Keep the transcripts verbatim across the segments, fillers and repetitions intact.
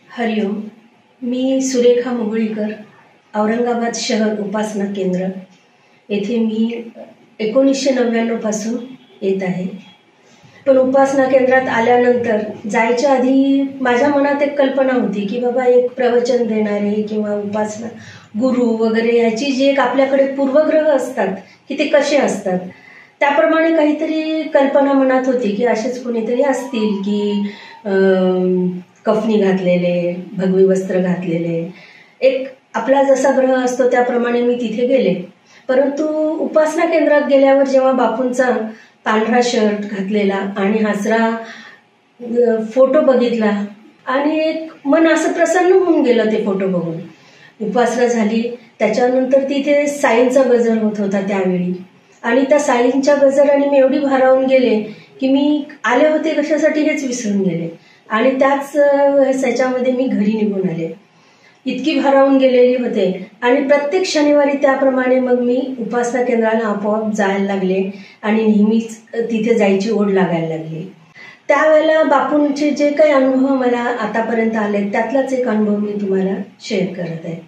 हरिओम. मी सुरेखा मुगळीकर, औरंगाबाद शहर उपासना केंद्र येथे मी एकोणीसशे नव्याण्णव पासून येत आहे. पण उपासना केंद्रात आल्यानंतर जायच्या आधी माझ्या मनात एक कल्पना होती की बाबा एक प्रवचन देणारे किंवा उपासना गुरु वगैरे याची जी एक आपल्याकडे पूर्वग्रह असतात की ते कसे असतात, त्याप्रमाणे काहीतरी कल्पना मनात होती की असेच कोणीतरी असतील की कफनी घातलेले, भगवी वस्त्र घातलेले, एक आपला जसा ग्रह असतो त्याप्रमाणे मी तिथे गेले. परंतु उपासना केंद्रात गेल्यावर जेव्हा बापूंचा पांढरा शर्ट घातलेला आणि हसरा फोटो बघितला आणि एक मन असं प्रसन्न होऊन गेलं ते फोटो बघून. उपासना झाली त्याच्यानंतर तिथे साईंचा गजर होत होता त्यावेळी आणि त्या साईंच्या गजराने मी एवढी भारावून गेले की मी आले होते कशासाठी हेच विसरून गेले आणि त्याच ह्याच्यामध्ये मी घरी निघून आले. इतकी भारावून गेलेली होते आणि प्रत्येक शनिवारी त्याप्रमाणे मग मी उपासना केंद्राला आपोआप जायला लागले आणि नेहमीच तिथे जायची ओढ लागायला लागली. त्यावेळेला बापूंचे जे काही अनुभव मला आतापर्यंत आले त्यातलाच एक अनुभव मी तुम्हाला शेअर करत आहे.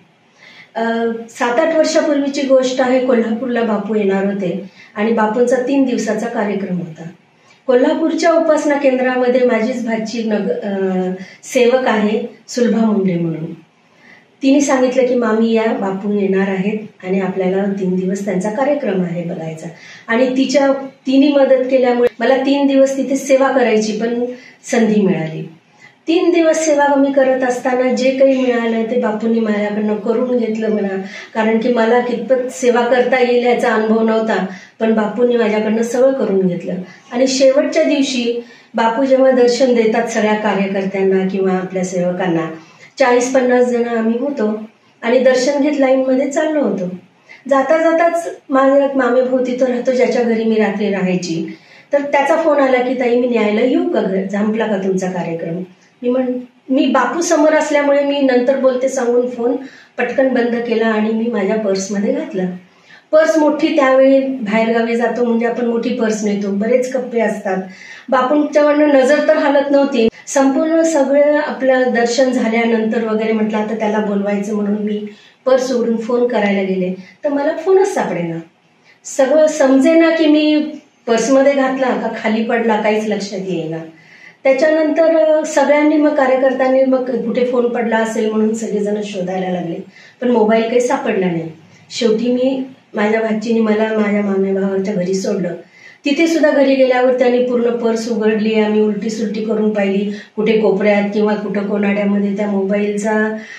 सात आठ वर्षापूर्वीची गोष्ट आहे. कोल्हापूरला बापू येणार होते आणि बापूंचा तीन दिवसाचा कार्यक्रम होता. कोल्हापूरच्या उपासना केंद्रामध्ये माझीच भाची नग सेवक आहे सुलभा मुंडे म्हणून. तिने सांगितलं की मामी या बापू येणार आहेत आणि आपल्याला तीन दिवस त्यांचा कार्यक्रम आहे बघायचा. आणि तिच्या तिने मदत केल्यामुळे मला तीन दिवस तिथे सेवा करायची पण संधी मिळाली. तीन दिवस सेवा मी करत असताना जे काही मिळालं ते बापूंनी माझ्याकडनं करून घेतलं म्हणा, कारण की मला कितपत सेवा करता येईल याचा अनुभव नव्हता, पण बापूंनी माझ्याकडनं सगळं करून घेतलं. आणि शेवटच्या दिवशी बापू जेव्हा दर्शन देतात सगळ्या कार्यकर्त्यांना किंवा आपल्या सेवकांना, चाळीस पन्नास जण आम्ही होतो आणि दर्शन घेत लाईनमध्ये चाललो होतो. जाता जाताच माझा एक मामे भाऊ तिथं राहतो ज्याच्या घरी मी रात्री राहायची. तर त्याचा फोन आला की ताई मी न्यायला येऊ का, घर संपला का तुमचा कार्यक्रम. मी म्हण मी बापू समोर असल्यामुळे मी नंतर बोलते सांगून फोन पटकन बंद केला आणि मी माझ्या पर्समध्ये घातला. पर्स मोठी, त्यावेळी बाहेरगावी जातो म्हणजे आपण मोठी पर्स नेतो, बरेच कप्पे असतात. बापूंच्यावरनं नजर तर हालत नव्हती. संपूर्ण सगळं आपलं दर्शन झाल्यानंतर वगैरे म्हटलं आता त्याला बोलवायचं म्हणून मी पर्स उघडून फोन करायला गेले तर मला फोनच सापडेना. सगळं समजेना की मी पर्समध्ये घातला का खाली पडला, काहीच लक्षात येईना. त्याच्यानंतर सगळ्यांनी मग कार्यकर्त्यांनी मग कुठे फोन पडला असेल म्हणून सगळेजण शोधायला लागले, पण मोबाईल काही सापडला नाही. शेवटी मी माझ्या भाचीने मला माझ्या मामे भावाच्या घरी सोडलं. तिथे सुद्धा घरी गेल्यावर त्यांनी पूर्ण पर्स उघडली, आम्ही उलटी सुलटी करून पाहिली, कुठे कोपऱ्यात किंवा कुठं कोनाड्यामध्ये त्या मोबाईलचा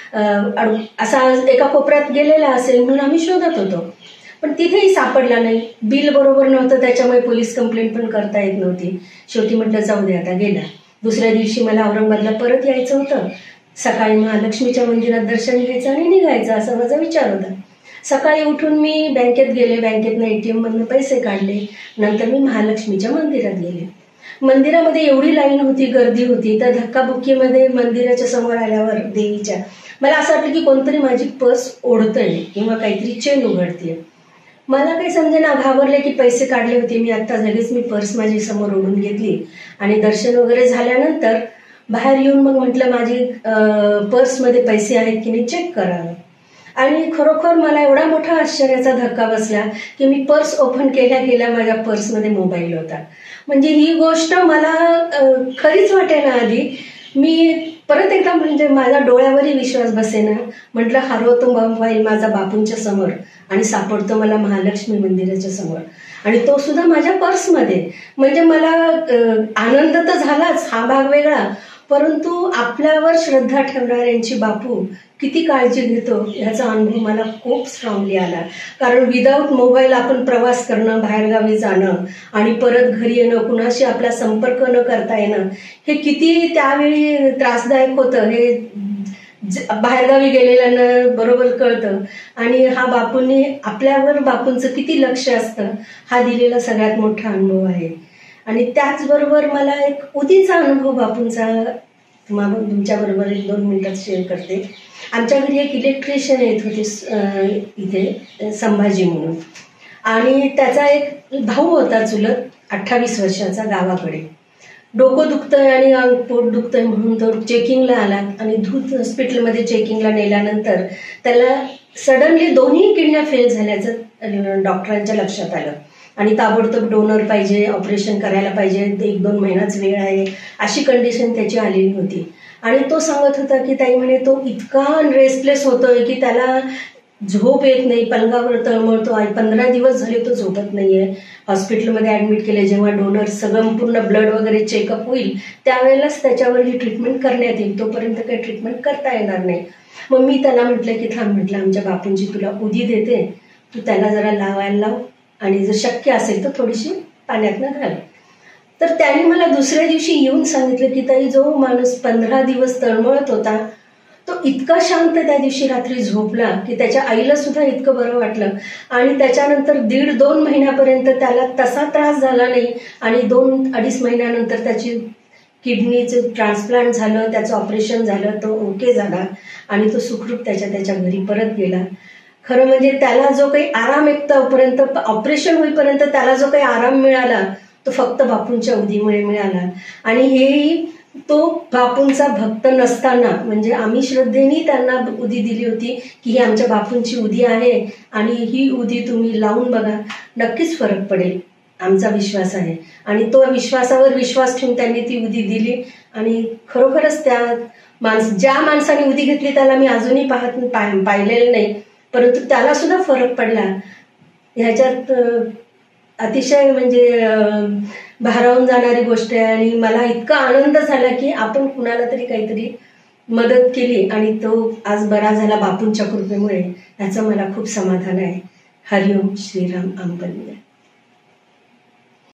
असा एका कोपऱ्यात गेलेला असेल म्हणून आम्ही शोधत होतो, पण तिथेही सापडला नाही. बिल बरोबर नव्हतं त्याच्यामुळे पोलीस कंप्लेंट पण करता येत नव्हती. शेवटी म्हटलं जाऊ दे आता गेला. दुसऱ्या दिवशी मला औरंगाबादला परत यायचं होतं. सकाळी महालक्ष्मीच्या मंदिरात दर्शन घ्यायचं आणि निघायचं असा माझा विचार होता. सकाळी उठून मी बँकेत गेले, बँकेतनं एटीएम मधनं पैसे काढले, नंतर मी महालक्ष्मीच्या मंदिरात गेले. मंदिरामध्ये एवढी लाईन होती, गर्दी होती, तर धक्काबुक्कीमध्ये मंदिराच्या समोर आल्यावर देवीच्या मला असं वाटलं की कोणतरी माझी पर्स ओढतंय किंवा काहीतरी चेन उघडते. मला काही समजेना, घाबरले की पैसे काढले होते मी आता. लगेच मी पर्स माझी समोर ओढून घेतली आणि दर्शन वगैरे झाल्यानंतर बाहेर येऊन मग म्हटलं माझी पर्समध्ये पैसे आहेत की नाही चेक करावं. आणि खरोखर मला एवढा मोठा आश्चर्याचा धक्का बसला की मी पर्स ओपन केल्या केल्या माझ्या पर्समध्ये मोबाईल होता. म्हणजे ही गोष्ट मला खरीच वाटेना आधी. मी परत एकदा म्हणजे माझ्या डोळ्यावरही विश्वास बसेना. म्हटलं हरवतो मोबाईल माझा बापूंच्या समोर आणि सापडतो मला महालक्ष्मी मंदिराच्या समोर, आणि तो सुद्धा माझ्या पर्समध्ये. म्हणजे मला आनंद तर झालाच, हा भाग वेगळा, परंतु आपल्यावर श्रद्धा ठेवणाऱ्यांची बापू किती काळजी घेतो ह्याचा अनुभव मला खूप स्ट्रॉंगली आला. कारण विदाऊट मोबाईल आपण प्रवास करणं, बाहेरगावी जाणं आणि परत घरी येणं, कुणाशी आपला संपर्क न करता येणं, हे किती त्यावेळी त्रासदायक होतं हे बाहेरगावी गेलेल्यानं बरोबर कळतं. आणि हा बापूंनी आपल्यावर बापूंचं किती लक्ष असतं हा दिलेला सगळ्यात मोठा अनुभव आहे. आणि त्याचबरोबर मला एक उदीचा अनुभव बापूंचा तुम्हाला तुमच्याबरोबर एक दोन मिनिटात शेअर करते. आमच्या घरी एक इलेक्ट्रिशियन येत होते इथे संभाजी म्हणून, आणि त्याचा एक भाऊ होता चुलत अठ्ठावीस वर्षाचा गावाकडे. डोकं दुखतंय आणि अंग पोट दुखतंय म्हणून तो चेकिंगला आला आणि धूत हॉस्पिटलमध्ये चेकिंगला नेल्यानंतर त्याला सडनली दोन्ही किडन्या फेल झाल्याचं डॉक्टरांच्या लक्षात आलं आणि ताबडतोब डोनर पाहिजे, ऑपरेशन करायला पाहिजे, एक दोन महिनाच वेळ आहे, अशी कंडिशन त्याची आलेली होती. आणि तो सांगत होता की ताई म्हणे तो इतका रेस्टलेस होतोय की त्याला झोप येत नाही, पलंगावर तळमळतो आहे, पंधरा दिवस झाले तो झोपत नाहीये. हॉस्पिटलमध्ये ॲडमिट केले. जेव्हा डोनर सगळं पूर्ण ब्लड वगैरे चेकअप होईल त्यावेळेलाच त्याच्यावर ही ट्रीटमेंट करण्यात येईल, तोपर्यंत काही ट्रीटमेंट करता येणार नाही. मग मी त्याला म्हटलं की थांब, म्हटलं आमच्या बापूंची तुला उदी देते, तू त्याला जरा लावायला लाव आणि जर शक्य असेल तर थोडीशी पाण्यातनं घाल. तर त्याने मला दुसऱ्या दिवशी येऊन सांगितलं की ताई जो माणूस पंधरा दिवस तळमळत होता तो इतका शांत त्या दिवशी रात्री झोपला की त्याच्या आईला सुद्धा इतकं बरं वाटलं आणि त्याच्यानंतर दीड दोन महिन्यापर्यंत त्याला तसा त्रास झाला नाही आणि दोन अडीच महिन्यानंतर त्याची किडनीचं ट्रान्सप्लांट झालं, त्याचं ऑपरेशन झालं, तो ओके झाला आणि तो सुखरूप त्याच्या त्याच्या घरी परत गेला. खरं म्हणजे त्याला जो काही आराम एक तोपर्यंत ऑपरेशन होईपर्यंत त्याला जो काही आराम मिळाला तो फक्त बापूंच्या उदीमुळे मिळाला. आणि हेही तो बापूंचा भक्त नसताना, म्हणजे आम्ही श्रद्धेने त्यांना उदी दिली होती की ही आमच्या बापूंची उदी आहे आणि ही उदी तुम्ही लावून बघा, नक्कीच फरक पडेल, आमचा विश्वास आहे. आणि तो विश्वासावर विश्वास ठेवून त्यांनी ती उदी दिली आणि खरोखरच त्या माणस ज्या माणसाने उदी घेतली त्याला मी अजूनही पाहत पाहिलेलं नाही, परंतु त्याला सुद्धा फरक पडला. ह्याच्यात अतिशय म्हणजे भारावून जाणारी गोष्ट आहे आणि मला इतका आनंद झाला की आपण कुणाला तरी काहीतरी मदत केली आणि तो आज बरा झाला बापूंच्या कृपेमुळे, याचं मला खूप समाधान आहे. हरिओम श्रीराम अंबलिया.